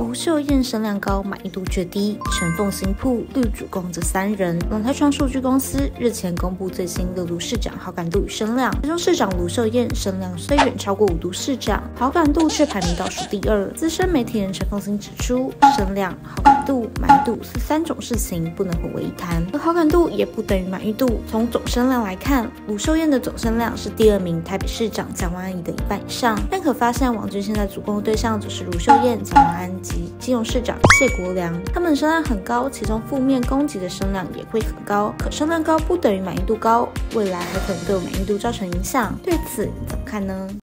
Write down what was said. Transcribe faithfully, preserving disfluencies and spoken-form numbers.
卢秀燕声量高，满意度却低，陈凤新铺绿主攻这三人。龙台创数据公司日前公布最新六都市长好感度与声量，其中市长卢秀燕声量虽远超过五都市长，好感度却排名倒数第二。资深媒体人陈凤新指出，声量、好感度、满意度是三种事情，不能混为一谈，而好感度也不等于满意度。从总声量来看，卢秀燕的总声量是第二名台北市长蒋万安的一半以上，但可发现网军现在主攻的对象就是卢秀燕、蒋万安及基隆市长谢国良，他们声量很高，其中负面攻击的声量也会很高。可声量高不等于满意度高，未来还可能对满意度造成影响。对此你怎么看呢？